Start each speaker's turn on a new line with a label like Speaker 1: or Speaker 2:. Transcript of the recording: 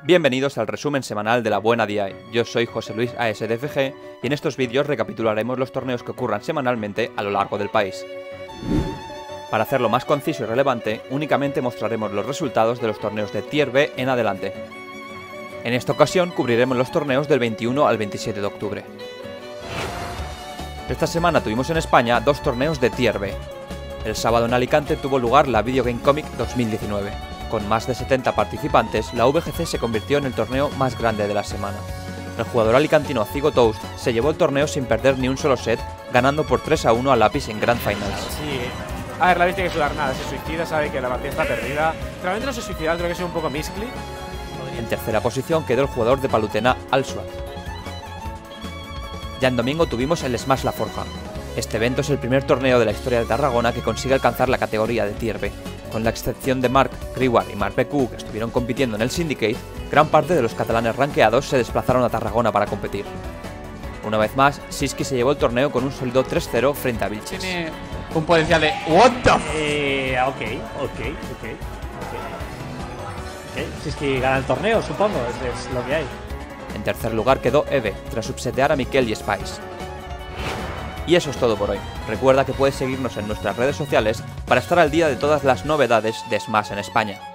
Speaker 1: Bienvenidos al resumen semanal de la Buena DI. Yo soy José Luis ASDFG y en estos vídeos recapitularemos los torneos que ocurran semanalmente a lo largo del país. Para hacerlo más conciso y relevante, únicamente mostraremos los resultados de los torneos de Tier B en adelante. En esta ocasión cubriremos los torneos del 21 al 27 de octubre. Esta semana tuvimos en España dos torneos de Tier B. El sábado en Alicante tuvo lugar la Video Game Comic 2019. Con más de 70 participantes, la VGC se convirtió en el torneo más grande de la semana. El jugador alicantino Cigo Toast se llevó el torneo sin perder ni un solo set, ganando por 3-1 a Lapis en Grand Finals.
Speaker 2: Sí, a ver, Lapis tiene que sudar nada, se suicida, sabe que la partida está perdida. Realmente no se suicida, creo que es un poco misclick.
Speaker 1: En tercera posición quedó el jugador de Palutena, Alsuat. Ya en domingo tuvimos el Smash La Forja. Este evento es el primer torneo de la historia de Tarragona que consigue alcanzar la categoría de Tier B. Con la excepción de Marc Kriwar y Marc PQ, que estuvieron compitiendo en el Syndicate, gran parte de los catalanes rankeados se desplazaron a Tarragona para competir. Una vez más, Siski se llevó el torneo con un sólido 3-0 frente a Vilches.
Speaker 2: Tiene un potencial de... ¿What the
Speaker 3: Ok. Siski gana el torneo, supongo, es lo que hay.
Speaker 1: En tercer lugar quedó Eve, tras subsetear a Mikel y Spice. Y eso es todo por hoy. Recuerda que puedes seguirnos en nuestras redes sociales para estar al día de todas las novedades de Smash en España.